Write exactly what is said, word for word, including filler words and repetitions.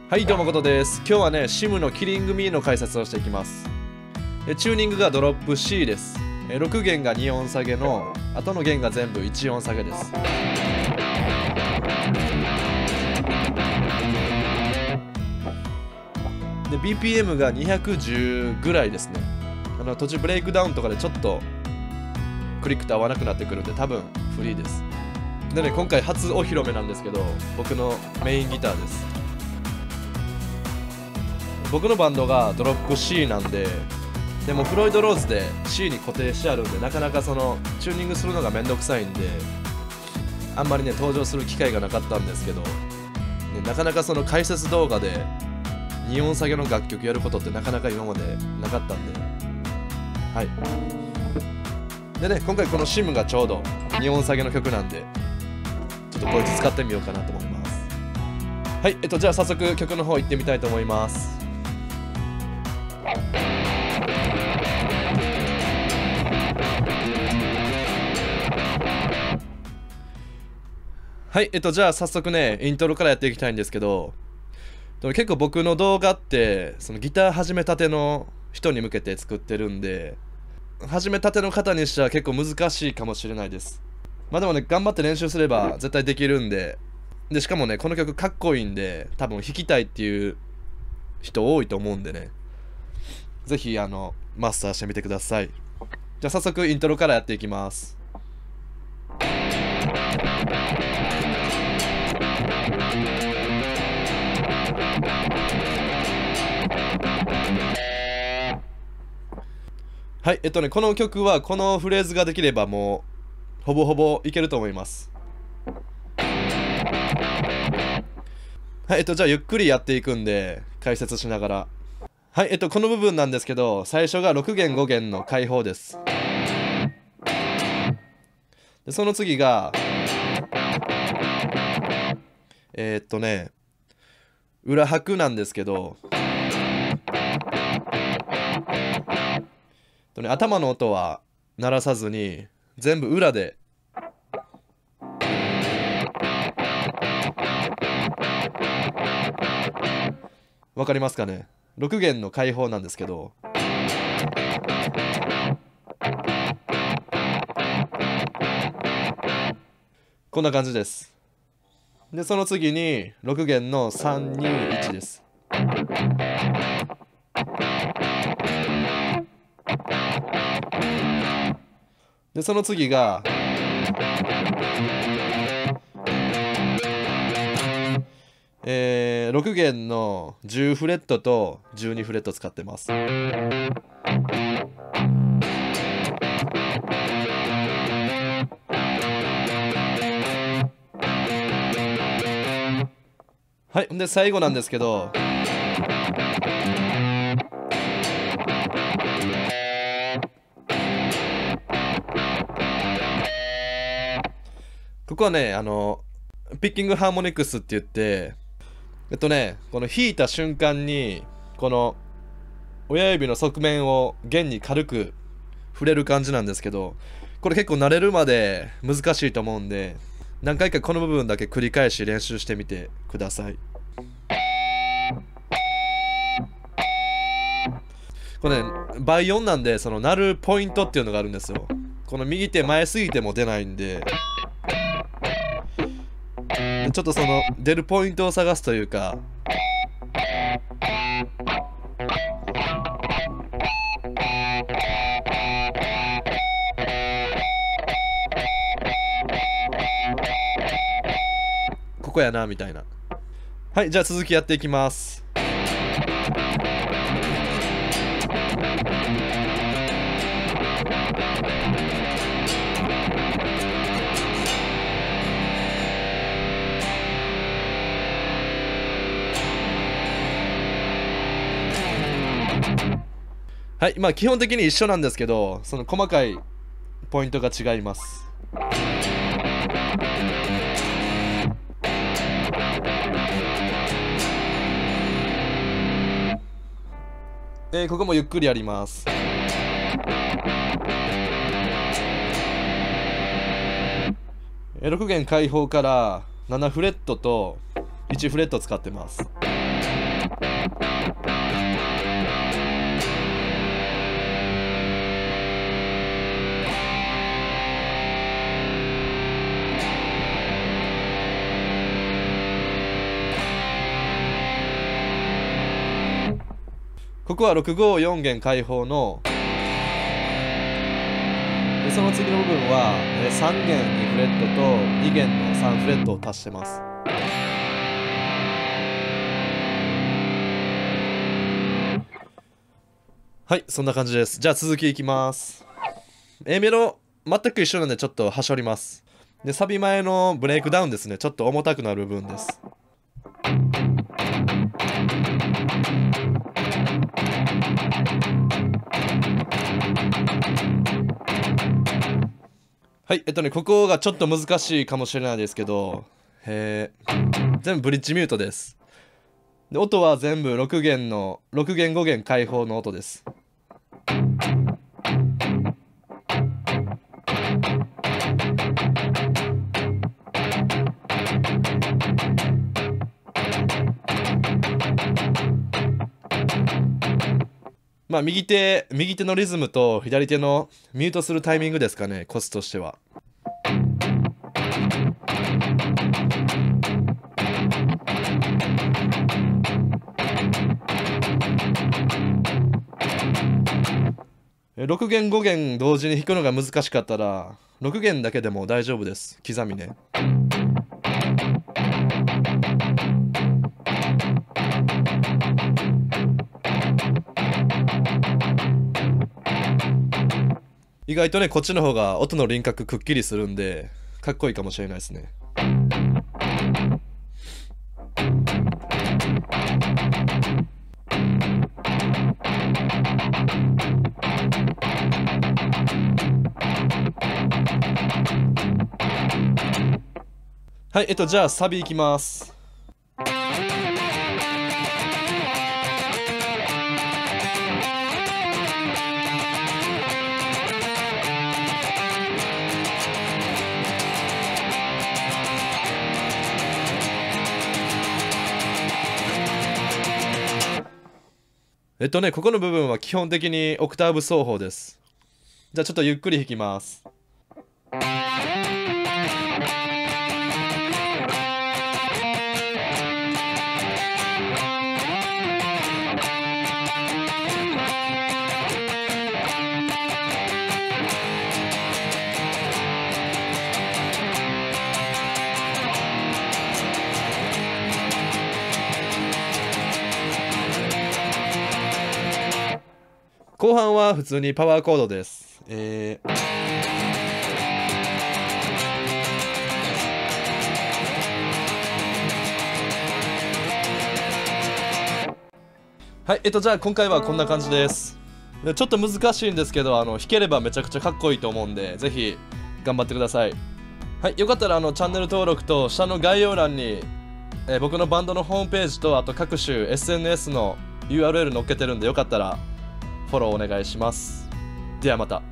はいどうもことです。今日はね、シムのキリングミーの解説をしていきます。でチューニングがドロップ C です。えろく弦がに音下げの、後の弦が全部いち音下げです。で ビーピーエム がにひゃくじゅうぐらいですね。あの途中ブレイクダウンとかでちょっとクリックと合わなくなってくるんで多分フリーです。でね、今回初お披露目なんですけど、僕のメインギターです。僕のバンドがドロップ C なんで、でもフロイドローズで C に固定してあるんで、なかなかそのチューニングするのがめんどくさいんで、あんまりね登場する機会がなかったんですけど、ね、なかなかその解説動画でに音下げの楽曲やることってなかなか今までなかったんで、はいでね、今回この シム がちょうどに音下げの曲なんで、ちょっとこいつ使ってみようかなと思います。はい、えっとじゃあ早速曲の方行ってみたいと思います。はい、えっとじゃあ早速ねイントロからやっていきたいんですけど、結構僕の動画ってそのギター始めたての人に向けて作ってるんで、始めたての方にしては結構難しいかもしれないです。まあでもね、頑張って練習すれば絶対できるんで、でしかもねこの曲かっこいいんで、多分弾きたいっていう人多いと思うんでね、ぜひあのマスターしてみてください。じゃあ早速イントロからやっていきます。はい、えっとね、この曲はこのフレーズができればもうほぼほぼいけると思います。はい、えっとじゃあゆっくりやっていくんで解説しながら。はい、えっとこの部分なんですけど、最初がろく弦ご弦の開放です。でその次がえー、っとね裏拍なんですけど、とね、頭の音は鳴らさずに全部裏でわかりますかね。ろく弦の開放なんですけど、こんな感じです。でその次にろく弦のさんにいちです。でその次がえー、ろく弦のじゅうフレットとじゅうにフレット使ってます。はい、で最後なんですけど、ここはね、あのピッキングハーモニクスって言って、えっとねこの弾いた瞬間にこの親指の側面を弦に軽く触れる感じなんですけど、これ結構慣れるまで難しいと思うんで、何回かこの部分だけ繰り返し練習してみてください。これね倍音なんで、その鳴るポイントっていうのがあるんですよ。この右手前すぎても出ないんで、ちょっとその出るポイントを探すというか、ここやなみたいな。はい、じゃあ続きやっていきます。はい、まあ基本的に一緒なんですけど、その細かいポイントが違います。えー、ここもゆっくりやります。ろく弦開放からななフレットといちフレット使ってます。 ここはろくごよん弦開放の、でその次の部分は、えー、さん弦にフレットとに弦のさんフレットを足してます。はい、そんな感じです。じゃあ続きいきます。A メロ全く一緒なんでちょっとはしょります。でサビ前のブレイクダウンですね、ちょっと重たくなる部分です。はい、えっとねここがちょっと難しいかもしれないですけど、えー、全部ブリッジミュートです。で音は全部ろく弦のろく弦ご弦開放の音です。まあ右手右手のリズムと左手のミュートするタイミングですかね、コツとしては。ろく弦ご弦同時に弾くのが難しかったらろく弦だけでも大丈夫です。刻みね。意外とねこっちの方が音の輪郭くっきりするんでかっこいいかもしれないですね。はい、えっとじゃあサビいきます。えっとねここの部分は基本的にオクターブ奏法です。じゃあちょっとゆっくり弾きます。後半は普通にパワーコードです。えー、はい、えっとじゃあ今回はこんな感じです。でちょっと難しいんですけど、あの弾ければめちゃくちゃかっこいいと思うんで、ぜひ頑張ってください。はい、よかったらあのチャンネル登録と下の概要欄に、えー、僕のバンドのホームページとあと各種 エスエヌエス の ユーアールエル 載っけてるんで、よかったらフォローお願いします。ではまた。